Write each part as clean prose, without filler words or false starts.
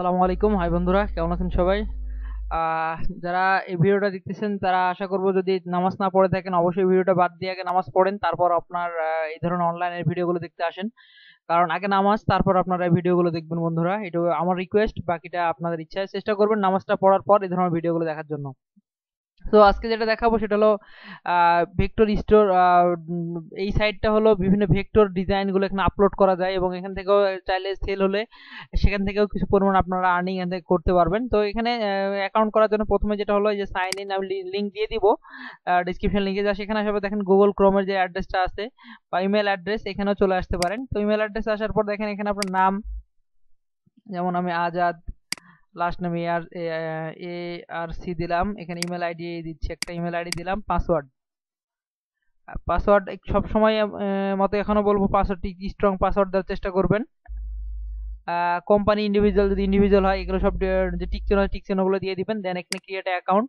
আসসালামু আলাইকুম। হাই বন্ধুরা, কেমন আছেন সবাই? আহ যারা এই ভিডিওটা দেখতেছেন তারা আশা করব যদি নামাজ না পড়ে থাকেন অবশ্যই ভিডিওটা বাদ দিয়ে আগে নামাজ পড়েন, তারপর আপনার এই ধরনের অনলাইনের ভিডিওগুলো দেখতে আসেন। কারণ আগে নামাজ তারপর আপনারা এই ভিডিওগুলো দেখবেন বন্ধুরা, এটা আমার রিকোয়েস্ট। বাকিটা আপনাদের ইচ্ছা, চেষ্টা করবেন নামাজটা পড়ার পর এই ধরনের ভিডিওগুলো দেখার জন্য। তো আজকে যেটা দেখাবো সেটা হলো ভেক্টর স্টোর। এই সাইটটা হলো বিভিন্ন ভেক্টর ডিজাইনগুলো এখানে আপলোড করা যায় এবং এখান থেকেও চাইলে সেল হলে সেখান থেকেও কিছু পরিমাণ আপনারা আর্নিং এখান থেকে করতে পারবেন। তো এখানে অ্যাকাউন্ট করার জন্য প্রথমে যেটা হলো যে সাইন ইন, আমি লিঙ্ক দিয়ে দিব ডিসক্রিপশন লিঙ্কে। যা সেখানে আসবে দেখেন গুগল ক্রোমের যে অ্যাড্রেসটা আছে বা ইমেল অ্যাড্রেস, এখানেও চলে আসতে পারেন। তো ইমেল অ্যাড্রেস আসার পর দেখেন এখানে আপনার নাম, যেমন আমি আজাদ, লাস্ট নেম ARC দিলাম। এখানে ইমেল আইডি দিচ্ছি, একটা ইমেল আইডি দিলাম। পাসওয়ার্ড পাসওয়ার্ড সব সময় মতো এখনো বলবো পাসওয়ার্ডটি স্ট্রং পাসওয়ার্ড দেওয়ার চেষ্টা করবেন। কোম্পানি ইন্ডিভিজুয়াল যদি ইন্ডিভিজুয়াল হয় এগুলো সব যে টিক চিহ্ন টিক চিহ্নগুলো দিয়ে দিবেন। দেন এখানে ক্রিয়েট অ্যাকাউন্ট।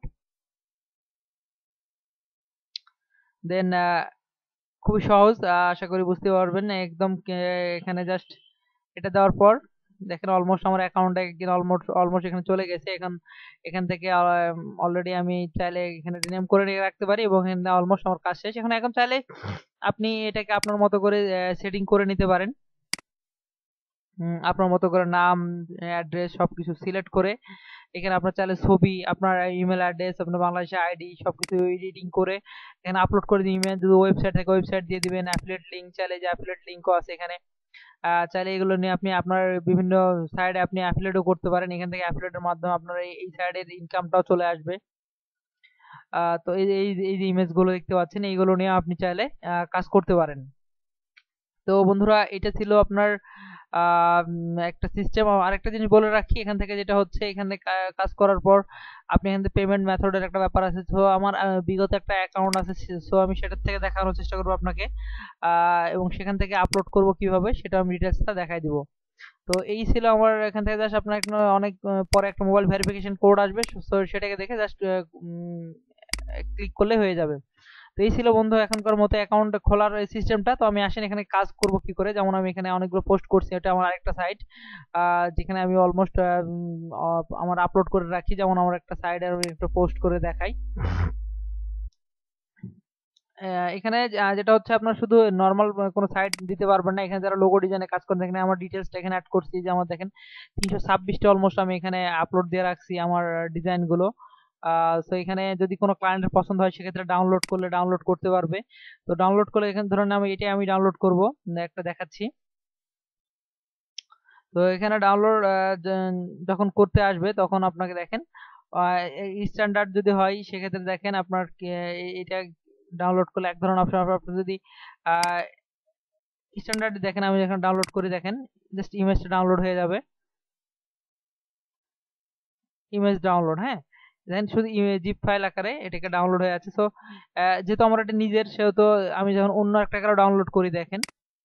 দেন খুবই সহজ, আশা করি বুঝতে পারবেন একদম। এখানে জাস্ট এটা দেওয়ার পর দেখেন অলমোস্ট আমার অ্যাকাউন্টে অলমোস্ট অলমোস্ট এখানে চলে গেছে। এখান থেকে অলরেডি আমি চাইলে এখানে রিনেম করে রাখতে পারি এবং এখানে অলমোস্ট আমার কাজ শেষ। এখন চাইলে আপনি এটাকে আপনার মতো করে সেটিং করে নিতে পারেন। আপনার মতো করে নাম, অ্যাড্রেস সবকিছু সিলেক্ট করে এখানে আপনার চাইলে ছবি, আপনার ইমেল অ্যাড্রেস, আপনার বাংলাদেশের আইডি সবকিছু এডিটিং করে এখানে আপলোড করে দিবেন। যদি ওয়েবসাইট থাকে ওয়েবসাইট দিয়ে দিবেন। অ্যাফিলিয়েট লিঙ্ক চাইলে যে অ্যাফিলিয়েট লিঙ্কও আছে এখানে। চাইলে এগুলো নিয়ে আপনি আপনার বিভিন্ন সাইডে আপনি অ্যাফিলিয়েটও করতে পারেন। এখান থেকে অ্যাফিলিয়েটের মাধ্যমে আপনার এই সাইডের ইনকামটাও চলে আসবে। তো এই যে ইমেজগুলো দেখতে পাচ্ছেন এইগুলো নিয়ে আপনি চাইলে কাজ করতে পারেন। তো বন্ধুরা এটা ছিল আপনার একটা সিস্টেম। আরেকটা জিনিস বলে রাখি এখান থেকে, যেটা হচ্ছে এখানে কাজ করার পর আপনি এখান থেকে পেমেন্ট মেথডের একটা ব্যাপার আছে। তো আমার বিগত একটা অ্যাকাউন্ট আছে, সো আমি সেটার থেকে দেখানোর চেষ্টা করবো আপনাকে এবং সেখান থেকে আপলোড করব কিভাবে সেটা আমি ডিটেলসটা দেখাই দিব। তো এই ছিল আমার এখান থেকে জাস্ট আপনার অনেক পরে একটা মোবাইল ভেরিফিকেশন কোড আসবে, সো সেটাকে দেখে জাস্ট ক্লিক করলে হয়ে যাবে। তো এই ছিল বন্ধু এখনকার মতো অ্যাকাউন্ট খোলার সিস্টেমটা। তো আমি আসেন এখানে কাজ করব কি করে। যেমন আমি এখানে অনেকগুলো পোস্ট করছি, এটা আমার আরেকটা সাইট যেখানে আমি অলমোস্ট আমার আপলোড করে রাখি। যেমন আমার একটা সাইডে আমি একটা পোস্ট করে দেখাই। এখানে যেটা হচ্ছে আপনার শুধু নর্মাল কোনো সাইট দিতে পারবেন না। এখানে যারা লোগো ডিজাইনে কাজ করেন এখানে আমার ডিটেলসটা এখানে অ্যাড করছি। যে আমার দেখেন 326টা অলমোস্ট আমি এখানে আপলোড দিয়ে রাখছি আমার ডিজাইনগুলো। তো এখানে যদি কোনো ক্লায়েন্টের পছন্দ হয় সেক্ষেত্রে ডাউনলোড করলে ডাউনলোড করতে পারবে। তো ডাউনলোড করলে এখানে ধরুন আমি ডাউনলোড করব, একটা দেখাচ্ছি। তো এখানে ডাউনলোড যখন করতে আসবে তখন আপনাকে দেখেন স্ট্যান্ডার্ড যদি হয় সেক্ষেত্রে দেখেন আপনার এটা ডাউনলোড করলে এক ধরনের অপশন। আপনি যদি স্ট্যান্ডার্ড দেখেন, আমি যখন ডাউনলোড করি দেখেন জাস্ট ইমেজটা ডাউনলোড হয়ে যাবে। ইমেজ ডাউনলোড, হ্যাঁ দেখেন শুধু জিপ ফাইল আকারে এটাকে ডাউনলোড হয়ে আছে। সো যেহেতু আমার এটা নিজের, সেহেতু আমি যখন অন্য একটা ডাউনলোড করি দেখেন,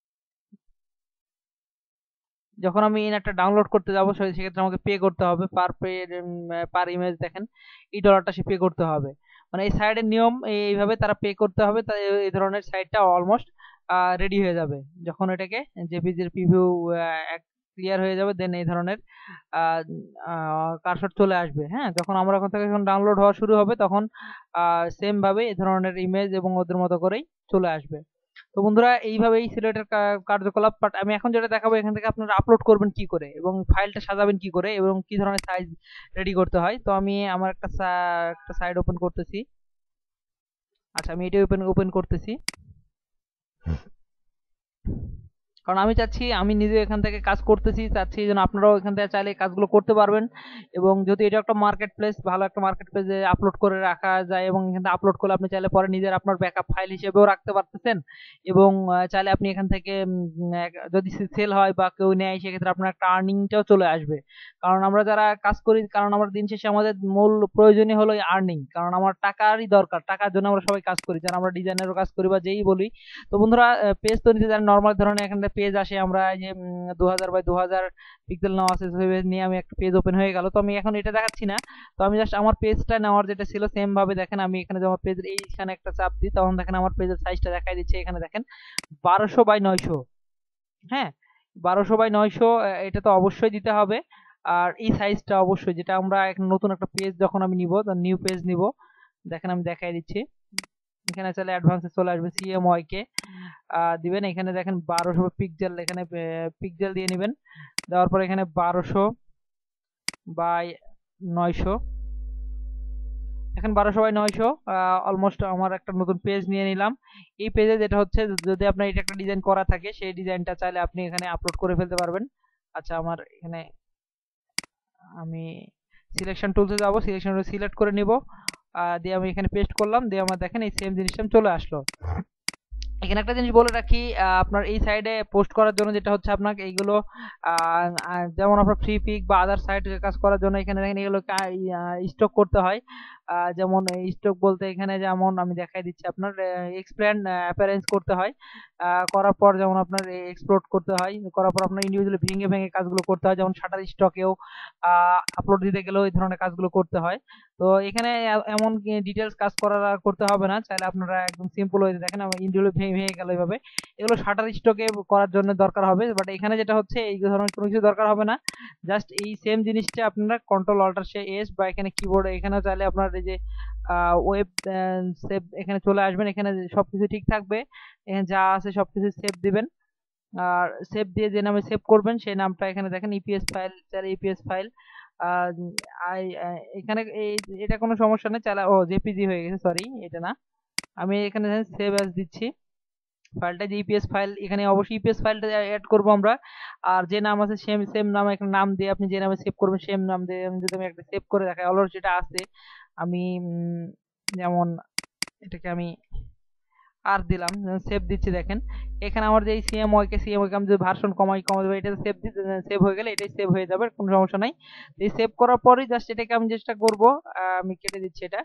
যখন আমি একটা ডাউনলোড করতে যাবো সেক্ষেত্রে আমাকে পে করতে হবে পার ইমেজ। দেখেন এই ডলারটা সে পে করতে হবে। মানে এই সাইডের নিয়ম এইভাবে তারা পে করতে হবে। তাই এই ধরনের সাইটটা অলমোস্ট রেডি হয়ে যাবে যখন এটাকে জেপিজির প্রিভিউ ক্লিয়ার হয়ে যাবে। দেন এই ধরনের কারশট চলে আসবে। হ্যাঁ, যখন আমরা ওখান থেকে যখন ডাউনলোড হওয়া শুরু হবে তখন সেম ভাবে এই ধরনের ইমেজ এবং ওদের মতো করেই চলে আসবে। তো বন্ধুরা এইভাবেই সিলেটের কার্যকলাপ। বাট আমি এখন যেটা দেখাবো এখান থেকে আপনারা আপলোড করবেন কি করে এবং ফাইলটা সাজাবেন কি করে এবং কি ধরনের সাইজ রেডি করতে হয়। তো আমি আমার একটা সাইড ওপেন করতেছি। আচ্ছা, আমি এটা ওপেন করতেছি কারণ আমি চাচ্ছি, আমি নিজে এখান থেকে কাজ করতেছি, চাচ্ছি যেন আপনারাও এখান থেকে চাইলে কাজগুলো করতে পারবেন। এবং যদি এটা একটা মার্কেট প্লেস, ভালো একটা মার্কেট প্লেসে আপলোড করে রাখা যায় এবং এখান থেকে আপলোড করলে আপনি চাইলে পরে নিজের আপনার ব্যাকআপ ফাইল হিসেবেও রাখতে পারতেছেন। এবং চাইলে আপনি এখান থেকে যদি সেল হয় বা কেউ নেয় সেক্ষেত্রে আপনার একটা আর্নিংটাও চলে আসবে। কারণ আমরা যারা কাজ করি, কারণ আমরা দিন শেষে আমাদের মূল প্রয়োজনই হলো আর্নিং। কারণ আমার টাকারই দরকার, টাকার জন্য আমরা সবাই কাজ করি, যারা আমরা ডিজাইনেরও কাজ করি বা যেই বলি। তো বন্ধুরা পেজ তো নিতে জানেন, নর্মাল ধরনের এখানে পেজ আসে, আমরা যে 2000 বাই 2000 পিক্সেল নেওয়া আছে নিয়ে আমি একটা পেজ ওপেন হয়ে গেল। তো আমি এখন এটা দেখাচ্ছি না। তো আমি জাস্ট আমার পেজটা নেওয়ার যেটা ছিল সেম ভাবে দেখেন আমি এখানে যখন পেজের এইখানে একটা চাপ দিই তখন দেখেন আমার পেজের সাইজটা দেখাই দিচ্ছে। এখানে দেখেন 1200 বাই 900। হ্যাঁ, 1200 বাই 900 এটা তো অবশ্যই দিতে হবে। আর এই সাইজটা অবশ্যই, যেটা আমরা নতুন একটা পেজ যখন আমি নিব, নিউ পেজ নিব, দেখেন আমি দেখাই দিচ্ছি। এখানে চলে অ্যাডভান্সে চলে আসবেন, সিএমওয়াই কে দিবেন। এখানে দেখেন 1200 পিক্সেল, এখানে পিক্সেল দিয়ে নেবেন। দেওয়ার পর এখানে 1200 বাই 900, এখন 1200 বাই 900 অলমোস্ট আমার একটা নতুন পেজ নিয়ে নিলাম। এই পেজে যেটা হচ্ছে, যদি আপনার এটা একটা ডিজাইন করা থাকে, সেই ডিজাইনটা চাইলে আপনি এখানে আপলোড করে ফেলতে পারবেন। আচ্ছা, আমার এখানে আমি সিলেকশন টুলসে যাব, সিলেকশন টুল সিলেক্ট করে নিব, দিয়ে আমি এখানে পেস্ট করলাম, দিয়ে আমার দেখেন এই সেম জিনিসটা চলে আসলো। এখানে একটা জিনিস বলে রাখি, আপনার এই সাইডে পোস্ট করার জন্য যেটা হচ্ছে আপনাকে এইগুলো, যেমন আপনার ফ্রি পিক বা আদার সাইটে কাজ করার জন্য এখানে দেখেন এগুলো স্টক করতে হয়। যেমন স্টক বলতে এখানে যেমন আমি দেখাই দিচ্ছি, আপনার এক্সপ্যান্ড অ্যাপিয়ারেন্স করতে হয়, করার পর যেমন আপনার এক্সপ্লোড করতে হয়, করার পর আপনার ইন্ডিভিজুয়ালি ভেঙে ভেঙে কাজগুলো করতে হয়, যেমন শাটার স্টকেও আপলোড দিতে গেলেও এই ধরনের কাজগুলো করতে হয়। তো এখানে এমন ডিটেলস কাজ করতে হবে না, চাইলে আপনারা একদম সিম্পল হয়ে দেখেন ইন্ডিভিজুয়ালি ভেঙে ভেঙে গেল এইভাবে, এগুলো শাটার স্টকে করার জন্য দরকার হবে। বাট এখানে যেটা হচ্ছে এই ধরনের কোনো কিছু দরকার হবে না, জাস্ট এই সেম জিনিসটা আপনারা কন্ট্রোল অল্টার এস বা এখানে কিবোর্ডে এখানেও চাইলে আপনার এই যে ওয়েব সেভ, এখানে চলে আসবেন, এখানে সবকিছু ঠিক থাকবে, এখানে যা আছে সবকিছু সেভ দিবেন। আর সেভ দিয়ে যে নামে সেভ করবেন সেই নামটা এখানে দেখেন ইপিএস ফাইল, চাইলে ইপিএস ফাইল, এখানে এটা কোনো সমস্যা নেই, চাইলে জেপিজি হয়ে গেছে, সরি এটা না, আমি এখানে সেভ অ্যাজ দিচ্ছি ফাইলটা, যে ইপিএস ফাইল, এখানে অবশ্যই ইপিএস ফাইলটা অ্যাড করব আমরা। আর যে নাম আছে সেম সেম নাম, একটা নাম দিয়ে আপনি যে নামে সেভ করবেন সেম নাম দিয়ে, যদি আমি একটা সেভ করে দেখাই, অলরেডি যেটা আছে আমি যেমন এটাকে আমি আর দিলাম, সেভ দিচ্ছি, দেখেন এখানে আমার যে সিএমওয়াই কে আমি যদি ভার্সন কমাই দেবো, এটা সেভ সেভ হয়ে গেলে এটাই সেভ হয়ে যাবে, কোনো সমস্যা নাই। এই সেভ করার পরই জাস্ট এটাকে আমি চেষ্টা করব, আমি কেটে দিচ্ছি এটা,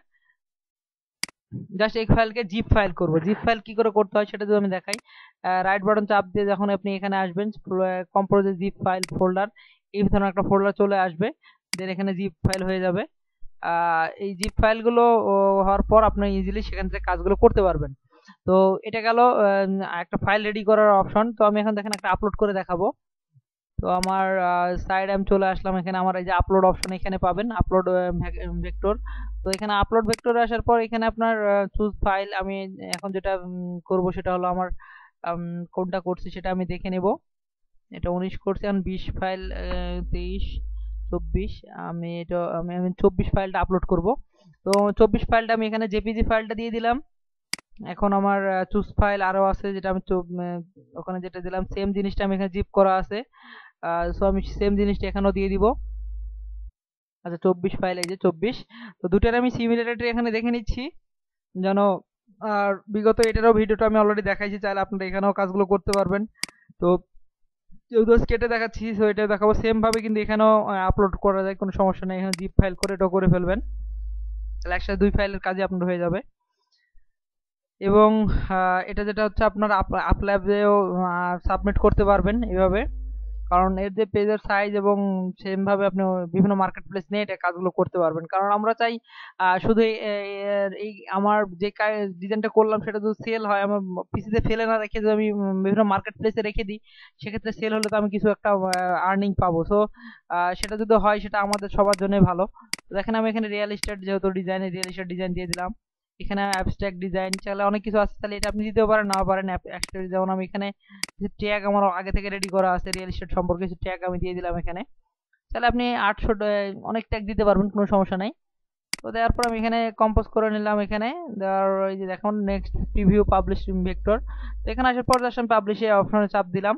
জাস্ট এই ফাইলকে জিপ ফাইল করব। জিপ ফাইল কি করে করতে হয় সেটা যদি আমি দেখাই, রাইট বাটন চাপ দিয়ে যখন আপনি এখানে আসবেন, কম্পোজে জিপ ফাইল ফোল্ডার, এই ধরনের একটা ফোল্ডার চলে আসবে, দেন এখানে জিপ ফাইল হয়ে যাবে। এই জিপ ফাইলগুলো হওয়ার পর আপনি ইজিলি সেখান থেকে কাজগুলো করতে পারবেন। তো এটা গেল একটা ফাইল রেডি করার অপশন। তো আমি এখন দেখেন একটা আপলোড করে দেখাবো। তো আমার সাইড আমি চলে আসলাম, এখানে আমার এই যে আপলোড অপশন এখানে পাবেন, আপলোড ভেক্টর। তো এখানে আপলোড ভেক্টরে আসার পর এখানে আপনার চুজ ফাইল, আমি এখন যেটা করব সেটা হলো আমার কোনটা করছি সেটা আমি দেখে নেব। এটা 19 করছি, এখন 20 ফাইল, 23, 24, আমি এটা আমি 24 ফাইলটা আপলোড করব। তো 24 ফাইলটা আমি এখানে জেপিজি ফাইলটা দিয়ে দিলাম। এখন আমার চুজ ফাইল আরো আছে, যেটা আমি ওখানে যেটা দিলাম সেম জিনিসটা আমি এখানে জিপ করা আছে, সো আমি সেম জিনিসটা এখানেও দিয়ে দিব। আচ্ছা, 24 ফাইল, এই যে 24। তো দুটার আমি সিমিলারিটি এখানে দেখে নিচ্ছি যেন, আর বিগত এটারও ভিডিওটা আমি অলরেডি দেখাইছি, চাইলে আপনারা এখানেও কাজগুলো করতে পারবেন। তো যেহেতু কেটে দেখাচ্ছি, সো এটা দেখাবো সেম ভাবে, কিন্তু এখানেও আপলোড করা যায়, কোনো সমস্যা নেই, এখানে জিপ ফাইল করে এটাও করে ফেলবেন, তাহলে একসাথে 2 ফাইলের কাজই আপনার হয়ে যাবে। এবং এটা যেটা হচ্ছে আপনার আপল্যাবেও সাবমিট করতে পারবেন এইভাবে, কারণ এর যে পেজের সাইজ এবং সেম ভাবে আপনি বিভিন্ন মার্কেট প্লেস নিয়ে এটা কাজগুলো করতে পারবেন। কারণ আমরা চাই শুধু এই আমার যে ডিজাইনটা করলাম সেটা যদি সেল হয়, আমার পিসিতে ফেলে না রেখে যদি আমি বিভিন্ন মার্কেট প্লেসে রেখে দিই, সেক্ষেত্রে সেল হলে তো আমি কিছু একটা আর্নিং পাবো। সো সেটা যদি হয় সেটা আমাদের সবার জন্যই ভালো। দেখেন আমি এখানে রিয়েল এস্টেট যেহেতু ডিজাইন, রিয়েল এস্টেট ডিজাইন দিয়ে দিলাম। এখানে অ্যাবস্ট্রাক্ট ডিজাইন, চাইলে অনেক কিছু আছে, তাহলে এটা আপনি দিতেও পারেন, নাও পারেন। যেমন আমি এখানে কিছু ট্যাগ আমার আগে থেকে রেডি করা আছে রিয়েল এস্টেট সম্পর্কে, কিছু ট্যাগ আমি দিয়ে দিলাম এখানে, তাহলে আপনি 800 অনেক ট্যাগ দিতে পারবেন, কোনো সমস্যা নাই। তো দেওয়ার পর আমি এখানে কম্পোজ করে নিলাম, এখানে দেওয়ার এই যে দেখুন নেক্সট প্রিভিউ পাবলিশ ভেক্টর। তো এখানে আসার পর জাস্ট আমি পাবলিশে অপশনে চাপ দিলাম।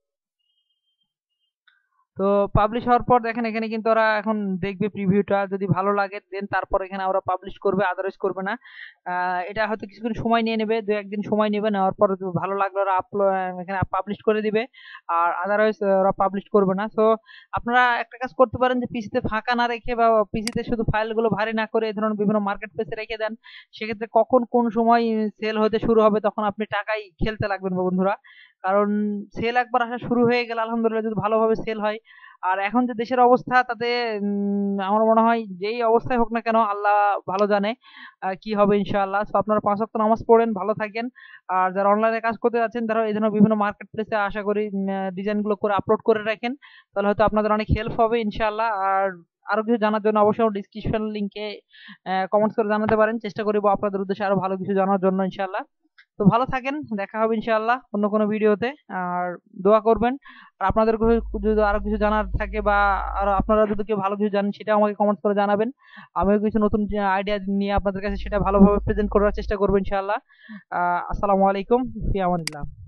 তো পাবলিশ হওয়ার পর দেখেন এখানে কিন্তু ওরা এখন দেখবে প্রিভিউটা, যদি ভালো লাগে দেন তারপর এখানে ওরা পাবলিশ করবে, আদারওয়াইজ করবে না। এটা হয়তো কিছুক্ষণ সময় নিয়ে নেবে, 2-1 দিন সময় নেবে, নেওয়ার পর ভালো লাগলে ওরা এখানে পাবলিশ করে দিবে, আর আদারওয়াইজ ওরা পাবলিশ করবে না। তো আপনারা একটা কাজ করতে পারেন, যে পিসিতে ফাঁকা না রেখে বা পিসিতে শুধু ফাইলগুলো ভারী না করে এই ধরনের বিভিন্ন মার্কেট প্লেসে রেখে দেন, সেক্ষেত্রে কখন কোন সময় সেল হতে শুরু হবে তখন আপনি টাকাই খেলতে লাগবেন বন্ধুরা। কারণ সেল একবার আসা শুরু হয়ে গেলে আলহামদুলিল্লাহ যদি ভালোভাবে সেল হয়, আর এখন যে দেশের অবস্থা তাতে আমার মনে হয় যেই অবস্থায় হোক না কেন আল্লাহ ভালো জানে কি হবে ইনশাআল্লাহ। তো আপনারা 5 ওয়াক্ত নামাজ পড়েন, ভালো থাকেন। আর যারা অনলাইনে কাজ করতে যাচ্ছেন তারা এই ধরনের বিভিন্ন মার্কেট প্লেসে আশা করি ডিজাইন গুলো করে আপলোড করে রাখেন, তাহলে হয়তো আপনাদের অনেক হেল্প হবে ইনশাআল্লাহ। আর আরো কিছু জানার জন্য অবশ্যই ডিসক্রিপশন লিংকে কমেন্টস করে জানাতে পারেন, চেষ্টা করব আপনাদের উদ্দেশ্যে আরো ভালো কিছু জানার জন্য ইনশাআল্লাহ। তো ভালো থাকেন, দেখা হবে ইনশাআল্লাহ অন্য কোনো ভিডিওতে। আর দোয়া করবেন। আর আপনাদের যদি আরো কিছু জানার থাকে বা আর আপনারা যদি কেউ ভালো কিছু জানেন সেটা আমাকে কমেন্ট করে জানাবেন। আমিও কিছু নতুন আইডিয়া নিয়ে আপনাদের কাছে সেটা ভালোভাবে প্রেজেন্ট করার চেষ্টা করবো ইনশাআল্লাহ। আসসালামু আলাইকুম, ফি আমানিল্লাহ।